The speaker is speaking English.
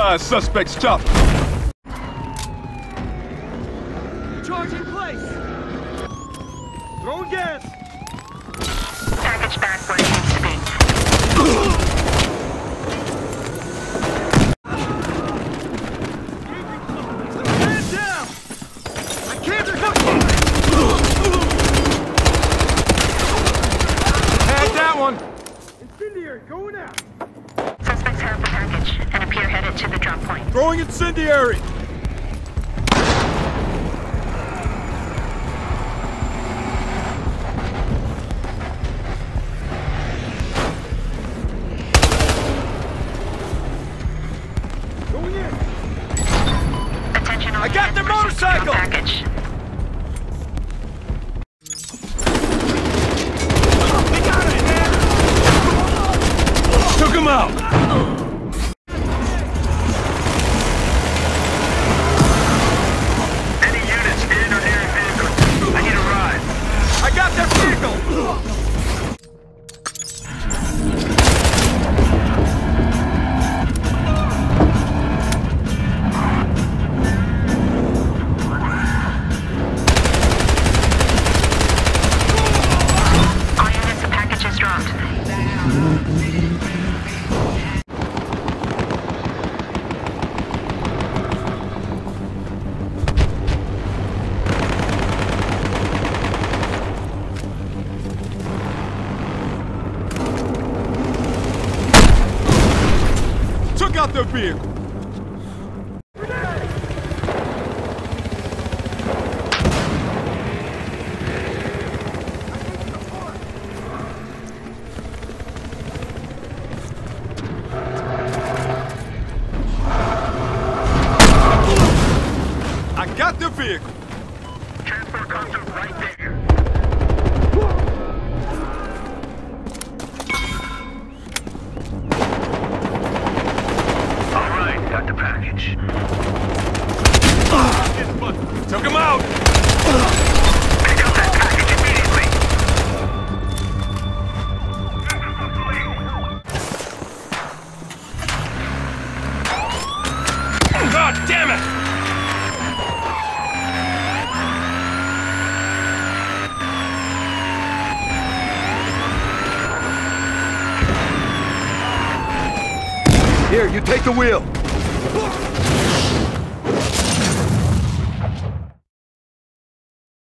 neutralize suspect stuff. Charge in place! Throwing gas! Package back where it needs to be. Man down! I can't recover! Tag that one. Incendiary going out! Suspects have the package and appear headed to the drop point. Throwing incendiary. Going in! Attention all I got the units, proceed to motorcycle! package. Took him out. Any units in or near a vehicle? I need a ride. I got their vehicle. All units, the package is dropped. Took out their vehicle. I got their vehicle. Transport console right there. All right, got the package. Took him out. Pick up that package immediately. God damn it. Here, you take the wheel.